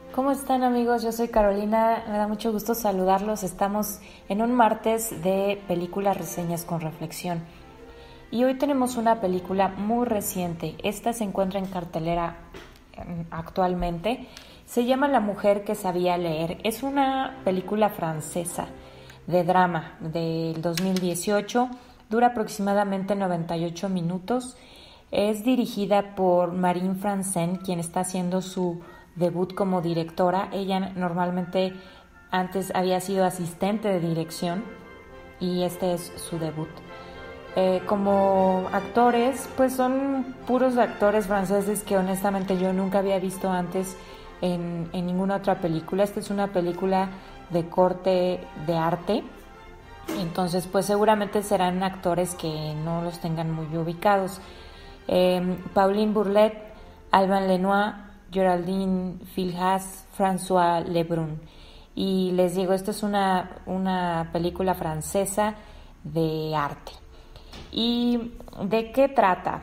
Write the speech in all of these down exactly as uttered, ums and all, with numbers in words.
¿Cómo están, amigos? Yo soy Carolina, me da mucho gusto saludarlos. Estamos en un martes de películas, reseñas con reflexión. Y hoy tenemos una película muy reciente. Esta se encuentra en cartelera actualmente. Se llama La mujer que sabía leer. Es una película francesa de drama del dos mil dieciocho. Dura aproximadamente noventa y ocho minutos. Es dirigida por Marine Francén, quien está haciendo su debut como directora. Ella normalmente antes había sido asistente de dirección y este es su debut. Eh, como actores, pues son puros actores franceses que honestamente yo nunca había visto antes en, en ninguna otra película. Esta es una película de corte de arte, entonces pues seguramente serán actores que no los tengan muy ubicados. Eh, Pauline Bourlet, Alban Lenoir, Geraldine Filhas, François Lebrun. Y les digo, esta es una, una película francesa de arte. ¿Y de qué trata?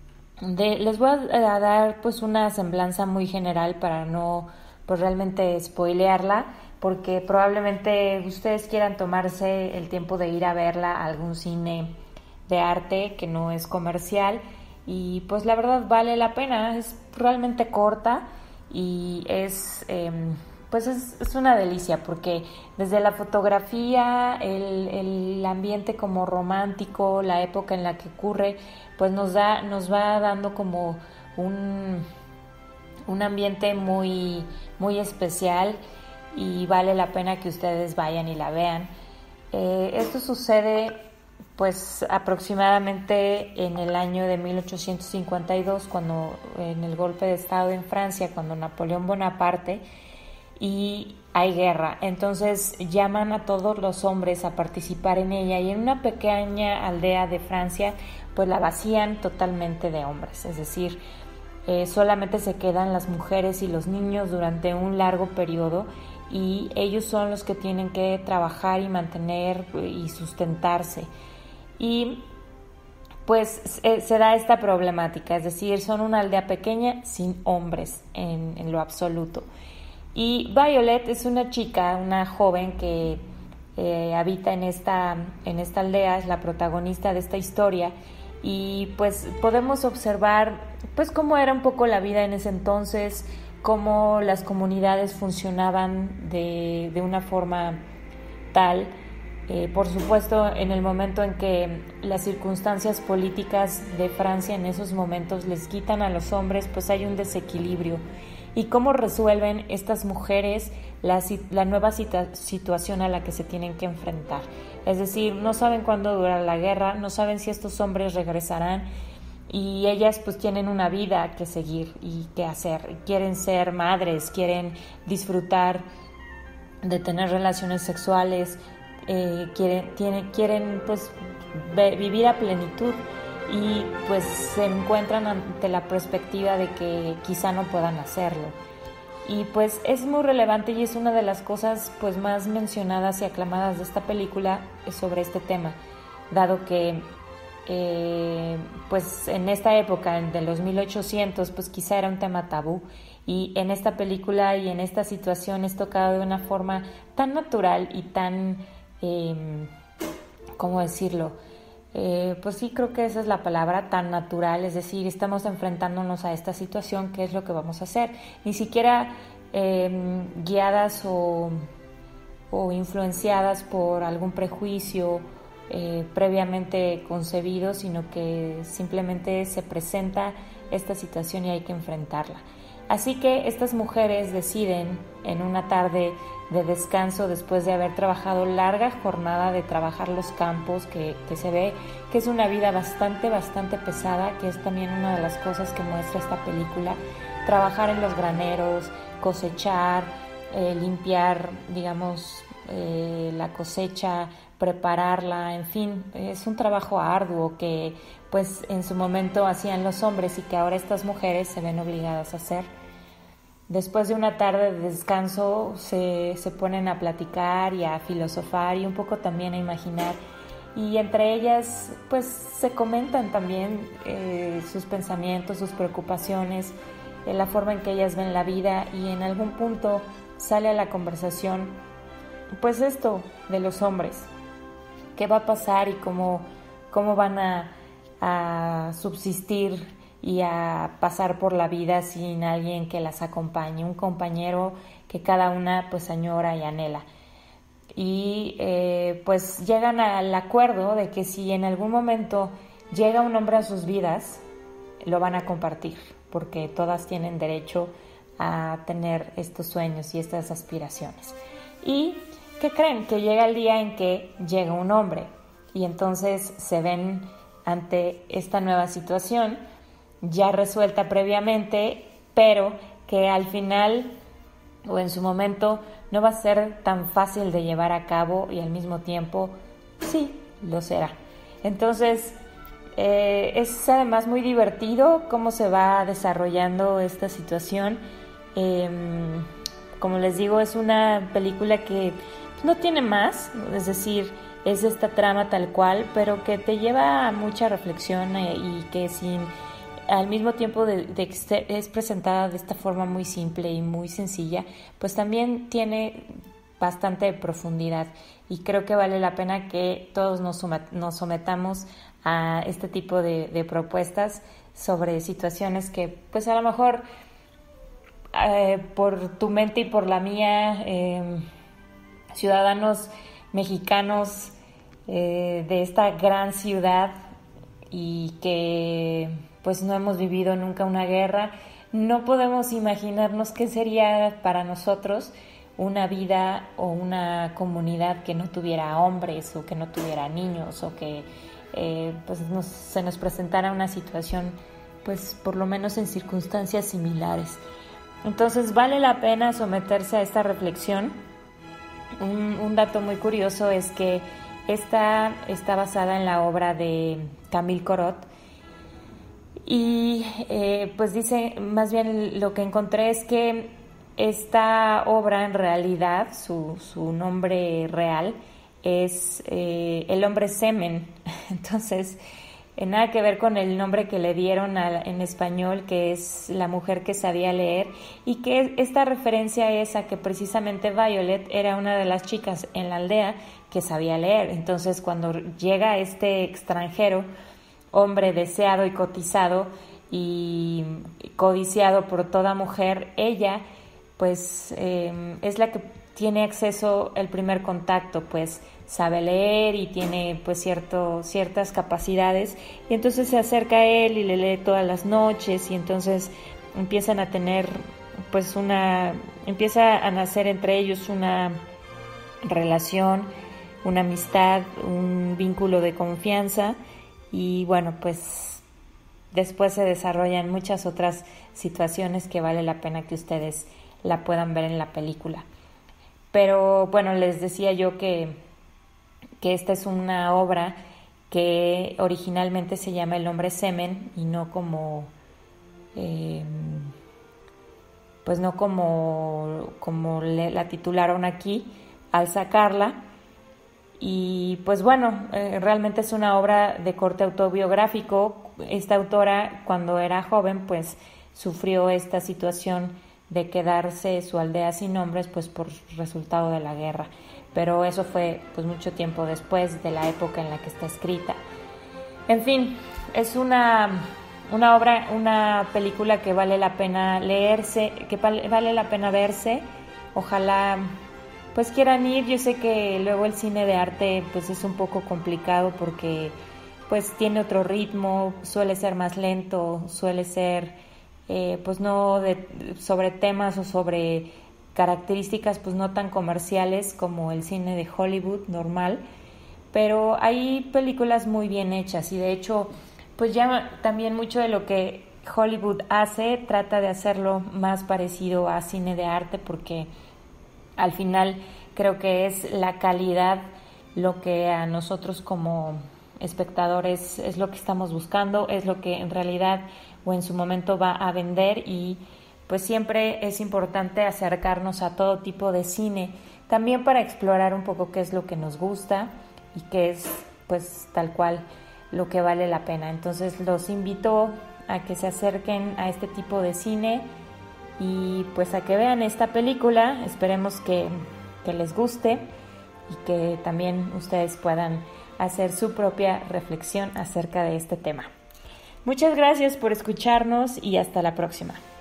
De, les voy a dar pues una semblanza muy general para no pues realmente spoilearla, porque probablemente ustedes quieran tomarse el tiempo de ir a verla a algún cine de arte que no es comercial. Y pues la verdad vale la pena, es realmente corta y es eh, pues es, es una delicia, porque desde la fotografía, el, el ambiente como romántico, la época en la que ocurre, pues nos da, nos va dando como un, un ambiente muy, muy especial y vale la pena que ustedes vayan y la vean. Eh, esto sucede pues aproximadamente en el año de mil ochocientos cincuenta y dos, cuando en el golpe de estado en Francia, cuando Napoleón Bonaparte, y hay guerra. Entonces llaman a todos los hombres a participar en ella, y en una pequeña aldea de Francia pues la vacían totalmente de hombres, es decir, eh, solamente se quedan las mujeres y los niños durante un largo periodo, y ellos son los que tienen que trabajar y mantener y sustentarse. Y pues se, se da esta problemática, es decir, son una aldea pequeña sin hombres en, en lo absoluto. Y Violet es una chica, una joven que eh, habita en esta, en esta aldea, es la protagonista de esta historia, y pues podemos observar pues cómo era un poco la vida en ese entonces, cómo las comunidades funcionaban de, de una forma tal. Eh, por supuesto, en el momento en que las circunstancias políticas de Francia en esos momentos les quitan a los hombres, pues hay un desequilibrio. ¿Y cómo resuelven estas mujeres la, la nueva situa- situación a la que se tienen que enfrentar? Es decir, no saben cuándo durará la guerra, no saben si estos hombres regresarán, y ellas pues tienen una vida que seguir y que hacer. Quieren ser madres, quieren disfrutar de tener relaciones sexuales, eh, quieren, tienen, quieren pues ve, vivir a plenitud, y pues se encuentran ante la perspectiva de que quizá no puedan hacerlo. Y pues es muy relevante y es una de las cosas pues más mencionadas y aclamadas de esta película sobre este tema, dado que eh, pues en esta época de los mil ochocientos pues quizá era un tema tabú, y en esta película y en esta situación es tocado de una forma tan natural y tan eh, ¿cómo decirlo? Eh, pues sí, creo que esa es la palabra, tan natural, es decir, estamos enfrentándonos a esta situación, ¿qué es lo que vamos a hacer? Ni siquiera eh, guiadas o, o influenciadas por algún prejuicio eh, previamente concebido, sino que simplemente se presenta esta situación y hay que enfrentarla. Así que estas mujeres deciden, en una tarde de descanso, después de haber trabajado larga jornada de trabajar los campos, que, que se ve que es una vida bastante, bastante pesada, que es también una de las cosas que muestra esta película, trabajar en los graneros, cosechar, eh, limpiar, digamos, eh, la cosecha, prepararla, en fin, es un trabajo arduo que pues en su momento hacían los hombres y que ahora estas mujeres se ven obligadas a hacer. Después de una tarde de descanso se, se ponen a platicar y a filosofar y un poco también a imaginar, y entre ellas pues se comentan también eh, sus pensamientos, sus preocupaciones, de la forma en que ellas ven la vida, y en algún punto sale a la conversación pues esto de los hombres, qué va a pasar y cómo, cómo van a, a subsistir y a pasar por la vida sin alguien que las acompañe, un compañero que cada una pues añora y anhela. Y eh, pues llegan al acuerdo de que si en algún momento llega un hombre a sus vidas, lo van a compartir, porque todas tienen derecho a tener estos sueños y estas aspiraciones. ¿Y qué creen? Que llega el día en que llega un hombre, y entonces se ven ante esta nueva situación ya resuelta previamente, pero que al final o en su momento no va a ser tan fácil de llevar a cabo, y al mismo tiempo sí lo será. Entonces eh, es además muy divertido cómo se va desarrollando esta situación. Eh, como les digo, es una película que no tiene más, es decir, es esta trama tal cual, pero que te lleva a mucha reflexión, eh, y que sin al mismo tiempo de, de que es presentada de esta forma muy simple y muy sencilla, pues también tiene bastante profundidad, y creo que vale la pena que todos nos, somet- nos sometamos a este tipo de, de propuestas sobre situaciones que pues a lo mejor eh, por tu mente y por la mía, eh, ciudadanos mexicanos eh, de esta gran ciudad, y que pues no hemos vivido nunca una guerra, no podemos imaginarnos qué sería para nosotros una vida o una comunidad que no tuviera hombres, o que no tuviera niños, o que eh, pues nos, se nos presentara una situación pues por lo menos en circunstancias similares. Entonces vale la pena someterse a esta reflexión. Un, un dato muy curioso es que esta está basada en la obra de Camille Corot, y eh, pues dice, más bien lo que encontré es que esta obra en realidad, su, su nombre real es eh, El hombre semen. Entonces, eh, nada que ver con el nombre que le dieron a, en español, que es La mujer que sabía leer, y que esta referencia es a que precisamente Violet era una de las chicas en la aldea que sabía leer. Entonces, cuando llega este extranjero, hombre deseado y cotizado y codiciado por toda mujer, ella pues eh, es la que tiene acceso al primer contacto, pues sabe leer y tiene pues cierto, ciertas capacidades, y entonces se acerca a él y le lee todas las noches, y entonces empiezan a tener pues una, empieza a nacer entre ellos una relación, una amistad, un vínculo de confianza. Y bueno, pues después se desarrollan muchas otras situaciones que vale la pena que ustedes la puedan ver en la película. Pero bueno, les decía yo que, que esta es una obra que originalmente se llama El hombre semen, y no como eh, pues no como, como le, la titularon aquí al sacarla. Y pues bueno, eh, realmente es una obra de corte autobiográfico. Esta autora, cuando era joven, pues sufrió esta situación de quedarse su aldea sin hombres, pues por resultado de la guerra. Pero eso fue pues mucho tiempo después de la época en la que está escrita. En fin, es una, una obra, una película que vale la pena leerse, que vale, vale la pena verse. Ojalá pues quieran ir. Yo sé que luego el cine de arte pues es un poco complicado, porque pues tiene otro ritmo, suele ser más lento, suele ser eh, pues no de, sobre temas o sobre características pues no tan comerciales como el cine de Hollywood normal, pero hay películas muy bien hechas, y de hecho pues ya también mucho de lo que Hollywood hace trata de hacerlo más parecido a cine de arte, porque al final creo que es la calidad lo que a nosotros como espectadores es lo que estamos buscando, es lo que en realidad o en su momento va a vender. Y pues siempre es importante acercarnos a todo tipo de cine, también para explorar un poco qué es lo que nos gusta y qué es pues tal cual lo que vale la pena. Entonces los invito a que se acerquen a este tipo de cine y pues a que vean esta película. Esperemos que, que les guste y que también ustedes puedan hacer su propia reflexión acerca de este tema. Muchas gracias por escucharnos y hasta la próxima.